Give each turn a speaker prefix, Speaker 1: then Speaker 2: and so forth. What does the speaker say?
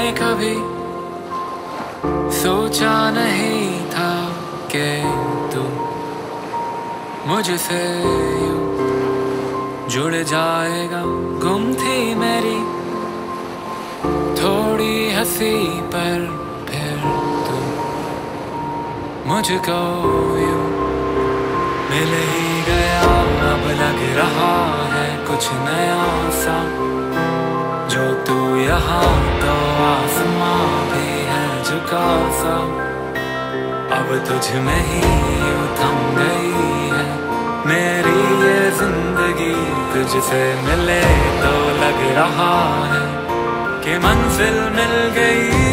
Speaker 1: कभी सोचा नहीं था कि तू मुझसे यूं जुड़ जाएगा। गुम थी मेरी थोड़ी हंसी पर फिर तू मुझको यूं मिल ही गया। अब लग रहा है कुछ नया सा, जो तू यहाँ तो आसमां भी है झुका सा। अब तुझ में ही यूं थम गई है मेरी ये जिंदगी। तुझसे मिले तो लग रहा है कि मंजिल मिल गई।